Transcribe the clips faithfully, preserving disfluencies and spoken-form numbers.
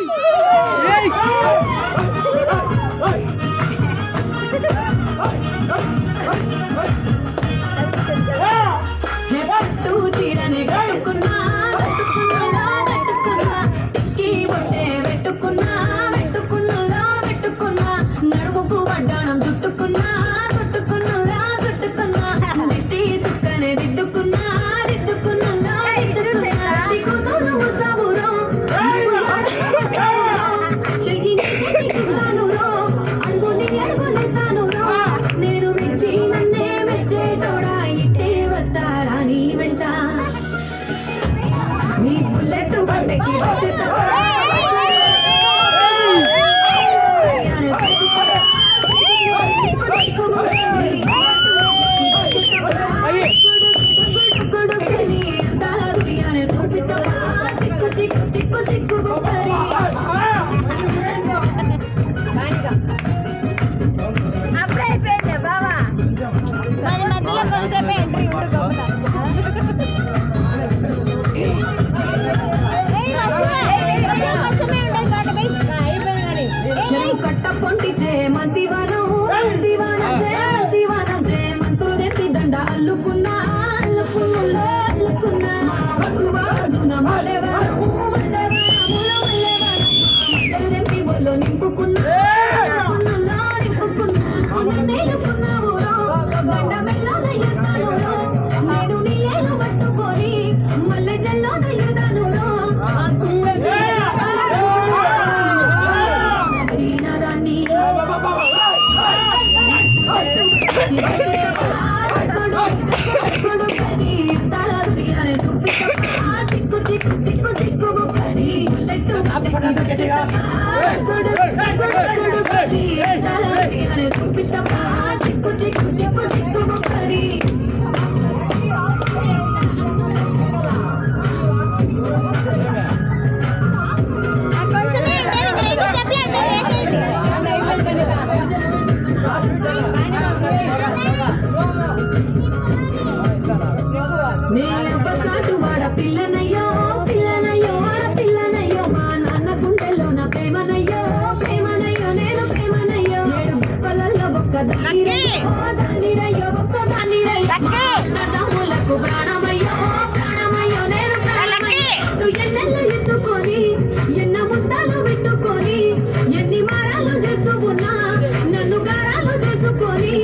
పిల్లనయ్యో పిల్లనయ్యో ఆడ పిల్లనయ్యో మా నాన్న గుండెల్లో నా ప్రేమనయ్యో ప్రేమనయ్యో నేను ప్రేమనయ్యో ఏడు బొక్కలలో ఒక్క దానిరయ్యో దానిరయ్యో ఒక్క దానిరయ్యో తమ్ములకు ప్రాణమయ్యో ప్రాణమయ్యో నేను ప్రాణమయ్యో ఎన్నెల్ల ఎత్తుకొని ఎన్న ముద్దాలు పెట్టుకొని ఎన్ని మారాలు చేస్తూ ఉన్నా నన్ను గారాలు చేసుకొని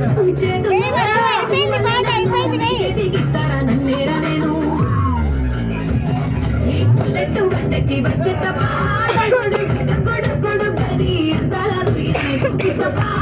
చేతులు నన్నేరా నేను పుల్లెట్టు వంటకి వచ్చేటప్పా కొడు కొడు కొడు కొడు కరి అందాల